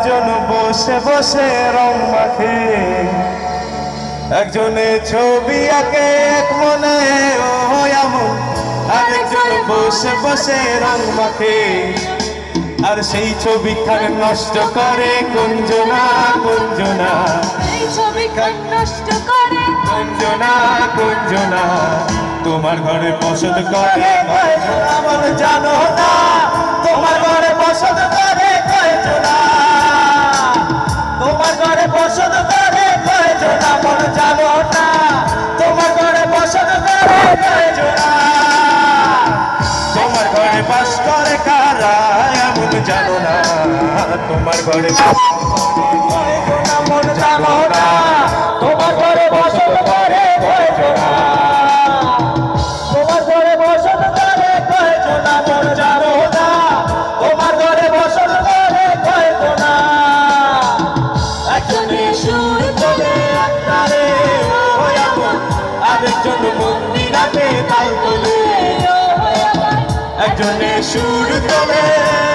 আরেকজন বসে বসে রং মাখে, একজনে ছবি আঁকে এক মনে ও এমন, আরেকজন বসে বসে রং মাখে, আর সেই ছবিখান নষ্ট করে কুঞ্জনা কুঞ্জনা, এই ছবিখান নষ্ট করে কুঞ্জনা কুঞ্জনা। তোমার ঘরে বসত করে আমার জানো না, তোমার ঘরে বসত করে কয়জনা, তোমার ঘরে বসত করে কয়জনা মন জানো না, তোমার ঘরে বসত করে কয়জনা, তোমার ঘরে বাস করে কারা এমন জানো না, তোমার ঘরে কয়জনা মন জানো না, তোমার ঘরে বসত করে কয়জনা, তোমার ঘরে বসত করে কয়জনা মন জানো না, তোমার ঘরে বসত করে কয়জনা। একজনে সুর তোলে একটারে ও এমন, আরেকজন মন্দিরাতে তাল তোলে, একজনে সুর তোলে,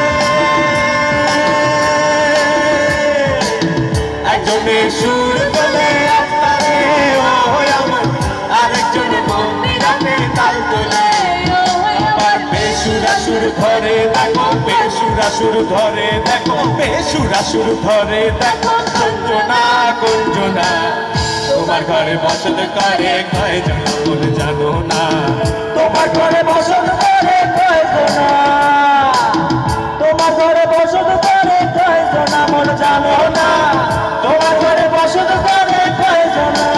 একজনে সুর তোলে একটারে ও এমন, আরেকজন মন্দিরাতে তাল তোলে। আবার বেসুরা সুর ধরে দেখো, বেসুরা সুর ধরে দেখো, বেসুরা সুর ধরে দেখো কুঞ্জনা কুঞ্জনা। তোমার ঘরে বসত করে কয়জন মন জানো না, তোমার ঘরে বসত করে কয়জনা, তোমার ঘরে বসত করে কয়জনা মন জানো না, তোমার ঘরে বসত করে কয়জনা।